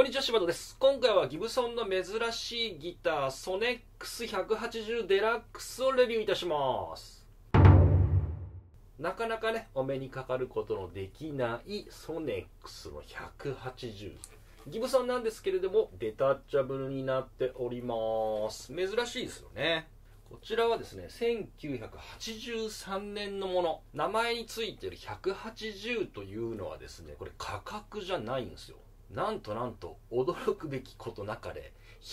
こんにちは、柴田です。今回はギブソンの珍しいギターソネックス180デラックスをレビューいたします。なかなかね、お目にかかることのできないソネックスの180。ギブソンなんですけれども、デタッチャブルになっております。珍しいですよね。こちらはですね、1983年のもの。名前についてる180というのはですね、これ価格じゃないんですよ。なんと驚くべきことなかれ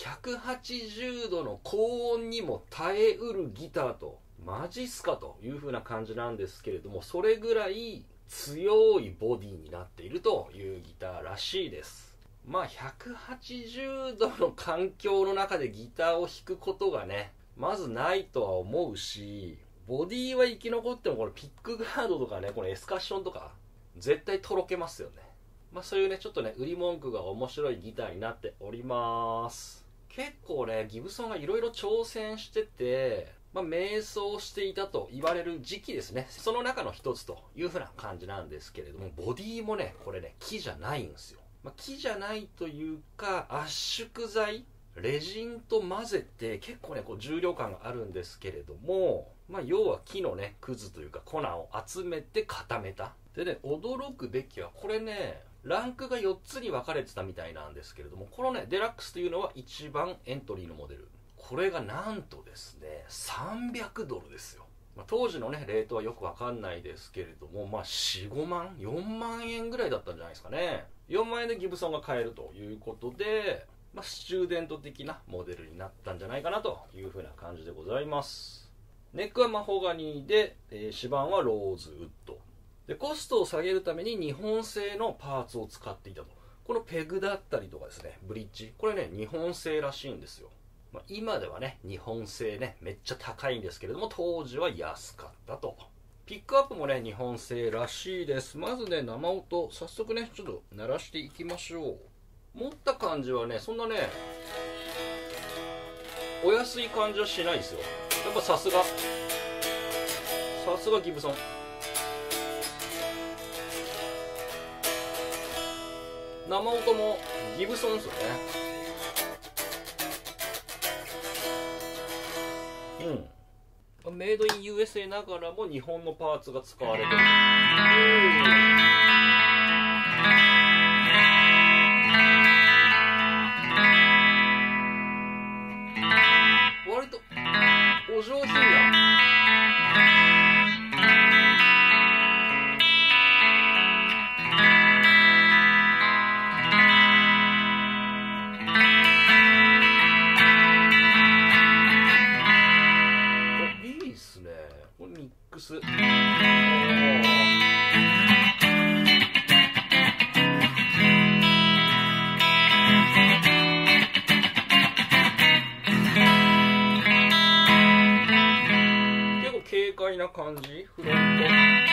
180度の高音にも耐えうるギターとマジっすかという風な感じなんですけれども、それぐらい強いボディになっているというギターらしいです。まあ180度の環境の中でギターを弾くことがね、まずないとは思うし、ボディは生き残ってもこれピックガードとかね、このエスカッションとか絶対とろけますよね。まあそういうね、ちょっとね、売り文句が面白いギターになっております。結構ね、ギブソンがいろいろ挑戦してて、迷走していたと言われる時期ですね。その中の一つというふうな感じなんですけれども、ボディもね、これね、木じゃないんですよ。木じゃないというか、圧縮材レジンと混ぜて結構ねこう重量感があるんですけれども、要は木のねくずというか粉を集めて固めた。でね、驚くべきはこれね、ランクが4つに分かれてたみたいなんですけれども、このねデラックスというのは一番エントリーのモデル。これがなんとですね300ドルですよ。当時のねレートはよく分かんないですけれども、4、5万4万円ぐらいだったんじゃないですかね。4万円でギブソンが買えるということで、スチューデント的なモデルになったんじゃないかなというふうな感じでございます。ネックはマホガニーで、指板はローズウッドで、コストを下げるために日本製のパーツを使っていたと。このペグだったりとかですね、ブリッジ、これね日本製らしいんですよ。今ではね日本製ねめっちゃ高いんですけれども、当時は安かったと。ピックアップもね日本製らしいです。まずね生音早速ねちょっと鳴らしていきましょう。持った感じはねそんなねお安い感じはしないですよ。やっぱさすがギブソン。生音もギブソンですよね。メイドイン USA ながらも日本のパーツが使われてる。割とお上品な。いいっすね。これミックス。軽快な感じ。フロント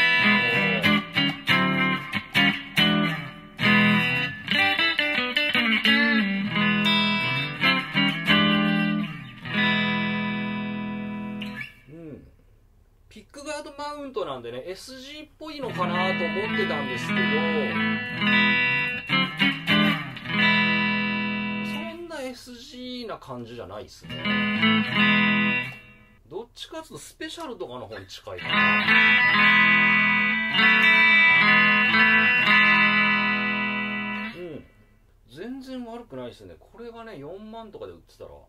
ピックガードマウントなんでね SG っぽいのかなと思ってたんですけど、そんな SG な感じじゃないですね。どっちかというとスペシャルとかの方に近いかな。全然悪くないですね。これがね4万とかで売ってたら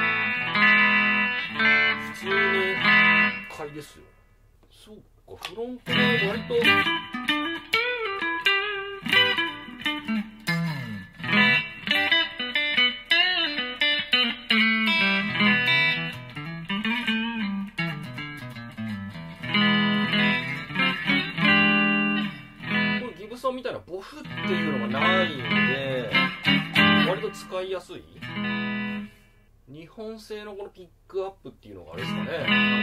普通に買いですよ。そうか、フロントも割とギブソンみたいなボフっていうのがないんで割と使いやすい。日本製のこのピックアップっていうのがあれですかね、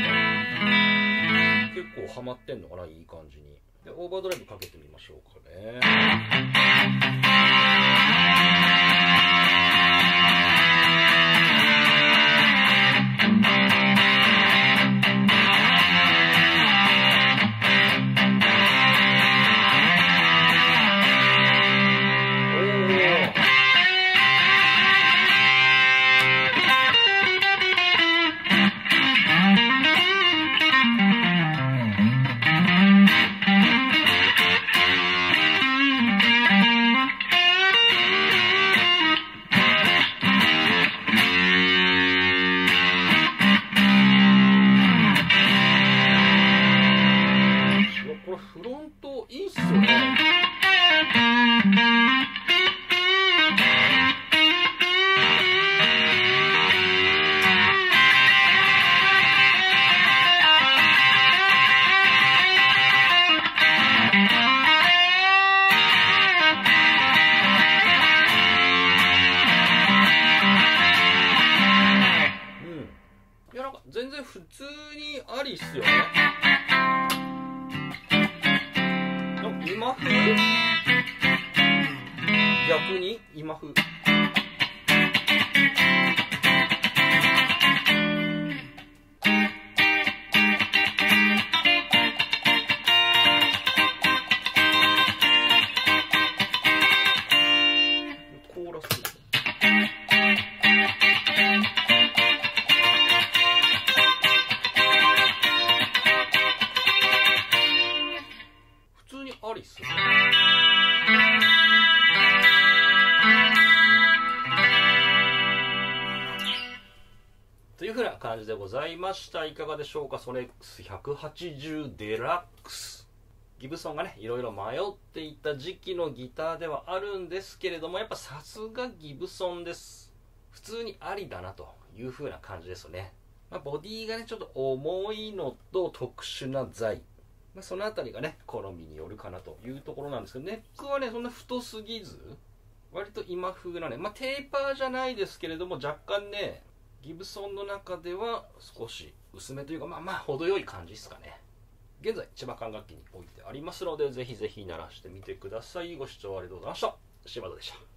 結構ハマってんのかな、いい感じに。でオーバードライブかけてみましょうかね。 普通にありっすよね。今風、逆に今風。コーラス。普通にありっすね。というふうな感じでございました。いかがでしょうか。ソネックス180デラックス。ギブソンがねいろいろ迷っていた時期のギターではあるんですけれども、やっぱさすがギブソンです。普通にありだなというふうな感じですね。ボディがねちょっと重いのと特殊な材、そのあたりがね好みによるかなというところなんですけど、ネックはねそんな太すぎず割と今風なね、テーパーじゃないですけれども若干ねギブソンの中では少し薄めというか程よい感じですかね。現在千葉管楽器に置いてありますのでぜひぜひ鳴らしてみてください。ご視聴ありがとうございました。柴田でした。